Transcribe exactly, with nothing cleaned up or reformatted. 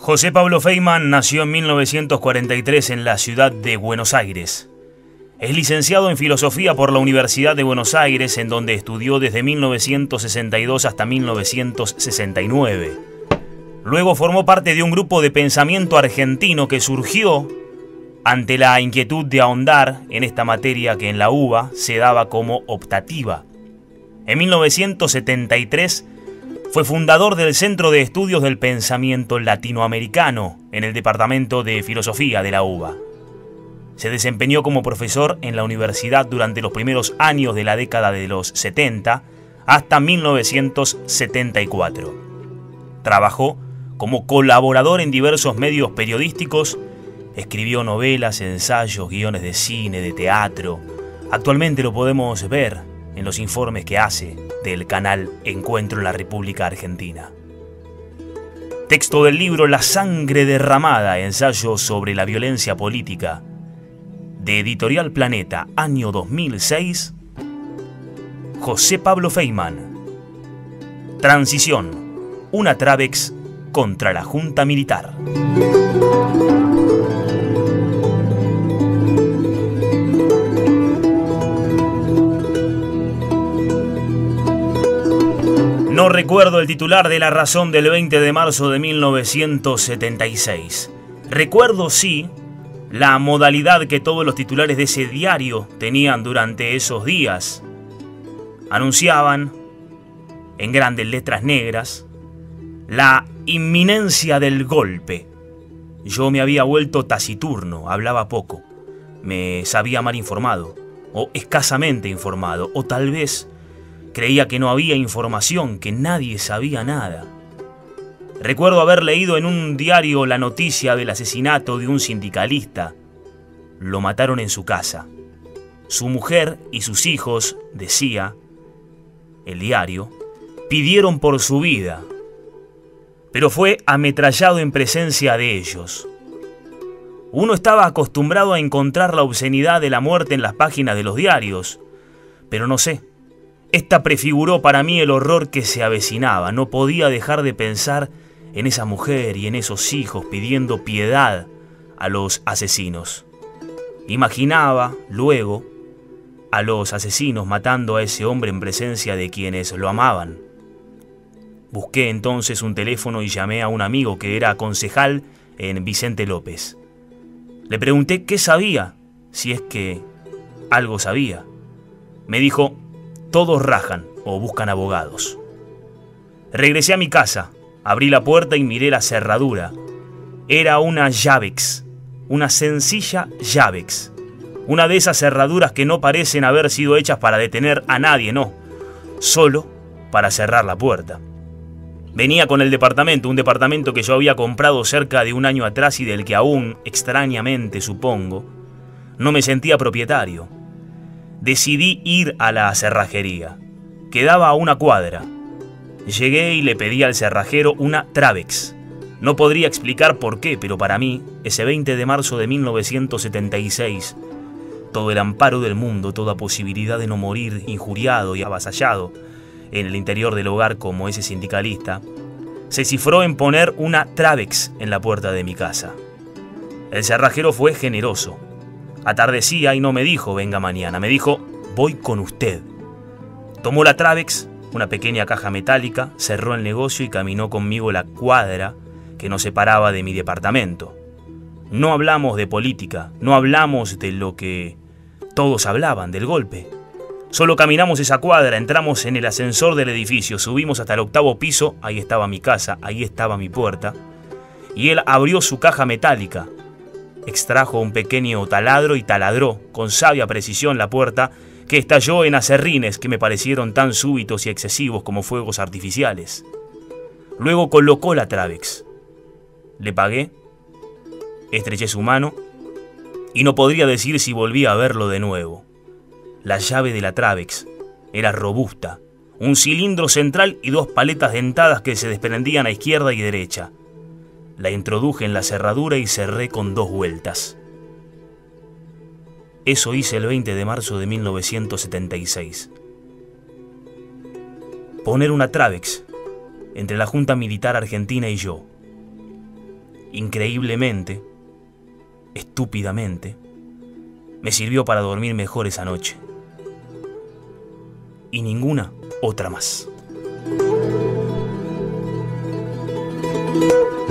José Pablo Feynman nació en mil novecientos cuarenta y tres en la ciudad de Buenos Aires. Es licenciado en Filosofía por la Universidad de Buenos Aires, en donde estudió desde mil novecientos sesenta y dos hasta mil novecientos sesenta y nueve. Luego formó parte de un grupo de pensamiento argentino que surgió ante la inquietud de ahondar en esta materia que en la UBA se daba como optativa. En mil novecientos setenta y tres fue fundador del Centro de Estudios del Pensamiento Latinoamericano en el Departamento de Filosofía de la UBA. Se desempeñó como profesor en la universidad durante los primeros años de la década de los setenta hasta mil novecientos setenta y cuatro. Trabajó como colaborador en diversos medios periodísticos, escribió novelas, ensayos, guiones de cine, de teatro. Actualmente lo podemos ver en los informes que hace del canal Encuentro en la República Argentina. Texto del libro La sangre derramada, ensayo sobre la violencia política, de Editorial Planeta, año dos mil seis, José Pablo Feynman. Transición, una Trabex contra la Junta Militar. No recuerdo el titular de La Razón del veinte de marzo de mil novecientos setenta y seis. Recuerdo, sí, la modalidad que todos los titulares de ese diario tenían durante esos días. Anunciaban, en grandes letras negras, la inminencia del golpe. Yo me había vuelto taciturno, hablaba poco, me sabía mal informado, o escasamente informado, o tal vez creía que no había información, que nadie sabía nada. Recuerdo haber leído en un diario la noticia del asesinato de un sindicalista. Lo mataron en su casa. Su mujer y sus hijos, decía el diario, pidieron por su vida, pero fue ametrallado en presencia de ellos. Uno estaba acostumbrado a encontrar la obscenidad de la muerte en las páginas de los diarios, pero no sé. Esta prefiguró para mí el horror que se avecinaba. No podía dejar de pensar en esa mujer y en esos hijos pidiendo piedad a los asesinos. Imaginaba, luego, a los asesinos matando a ese hombre en presencia de quienes lo amaban. Busqué entonces un teléfono y llamé a un amigo que era concejal en Vicente López. Le pregunté qué sabía, si es que algo sabía. Me dijo: todos rajan o buscan abogados. Regresé a mi casa, abrí la puerta y miré la cerradura. Era una Llavex, una sencilla Llavex. Una de esas cerraduras que no parecen haber sido hechas para detener a nadie, no, solo para cerrar la puerta. Venía con el departamento, un departamento que yo había comprado cerca de un año atrás y del que aún, extrañamente supongo, no me sentía propietario. Decidí ir a la cerrajería. Quedaba a una cuadra. Llegué y le pedí al cerrajero una Trabex. No podría explicar por qué, pero para mí, ese veinte de marzo de mil novecientos setenta y seis, todo el amparo del mundo, toda posibilidad de no morir injuriado y avasallado en el interior del hogar como ese sindicalista, se cifró en poner una Trabex en la puerta de mi casa. El cerrajero fue generoso. Atardecía y no me dijo venga mañana, me dijo voy con usted. Tomó la Trabex, una pequeña caja metálica, cerró el negocio y caminó conmigo la cuadra que nos separaba de mi departamento. No hablamos de política, no hablamos de lo que todos hablaban, del golpe. Solo caminamos esa cuadra, entramos en el ascensor del edificio, subimos hasta el octavo piso, ahí estaba mi casa, ahí estaba mi puerta, y él abrió su caja metálica. Extrajo un pequeño taladro y taladró con sabia precisión la puerta, que estalló en acerrines que me parecieron tan súbitos y excesivos como fuegos artificiales. Luego colocó la Trabex. Le pagué, estreché su mano y no podría decir si volví a verlo de nuevo. La llave de la Trabex era robusta, un cilindro central y dos paletas dentadas que se desprendían a izquierda y derecha. La introduje en la cerradura y cerré con dos vueltas. Eso hice el veinte de marzo de mil novecientos setenta y seis. Poner una Trabex entre la Junta Militar Argentina y yo. increíblemente, estúpidamente, me sirvió para dormir mejor esa noche. Y ninguna otra más.